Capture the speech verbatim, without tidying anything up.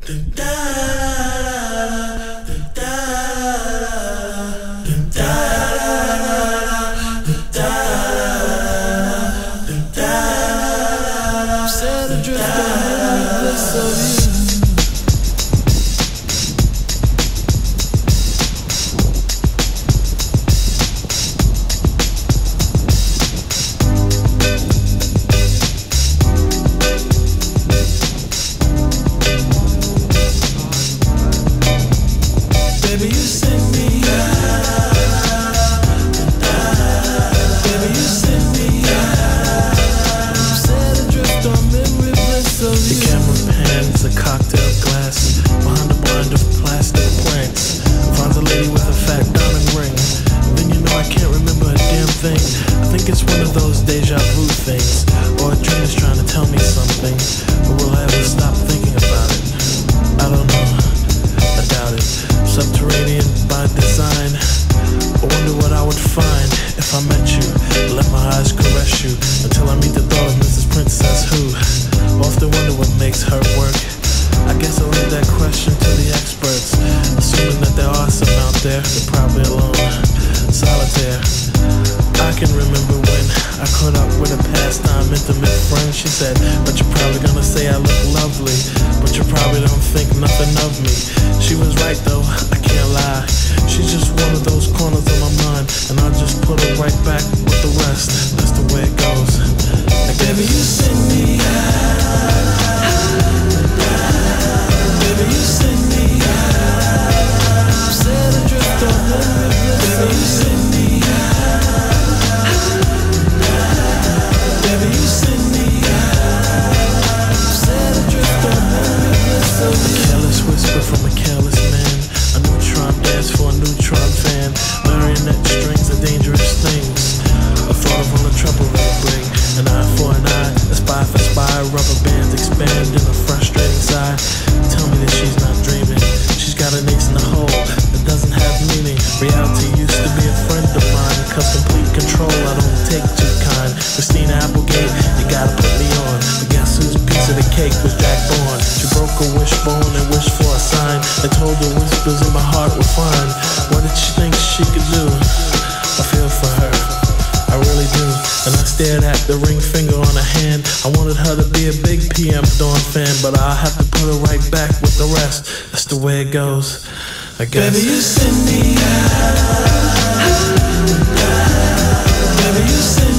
Set adrift on the bliss of you. Baby, you send me out. Baby, you send me out. Set adrift on memory bliss of you. The camera pans a cocktail glass behind a blind of plastic plants. Finds a lady with a fat diamond ring. Then you know I can't remember a damn thing. I think it's one of those deja vu things, or a dream is trying to tell me something. But will I ever stop thinking about it? I don't know. I doubt it. Subterranean by design. I wonder what I would find if I met you. Let my eyes caress you until I meet the thought of Missus Princess who often wonder what makes her work. I guess I'll leave that question to the experts, assuming that there are some out there. They're probably alone, solitaire. I can remember when I caught up with a pastime intimate friend. She said, but you're probably gonna say I look lovely, but you probably don't think nothing of me. She was right though, I can't lie. She's just one of those corners of my mind, and I'll just put her right back with the rest. That's the way it goes. Baby, you send me out. Baby, you send me out. Set adrift on memory bliss. Baby, you send me out. Baby, you send me out. Set adrift on memory bliss of you. A careless whisper from a careless man. A neutron dance for a neutron fan. Marionette strings are dangerous things. A thought of all the trouble they bring. An eye for an eye, a spy for spy. Rubber bands expand in a frustrating sigh. Tell me that she's not dreaming. She's got an ace in the hole that doesn't have meaning. Reality used to be a friend of mine, cause complete control I don't take too kind. Christina Applegate, you gotta put me on. But guess whose piece of the cake was Jack Bourne? She broke a wishbone and wished for a sign, and told the whispers in my heart were fine. What did she think she could do? I feel for her, I really do. And I stared at the ring finger on her hand. I wanted her to be a big P M Dawn fan, but I'll have to put her right back with the rest. That's the way it goes, I guess. Baby, you send me out. Baby, you send me out.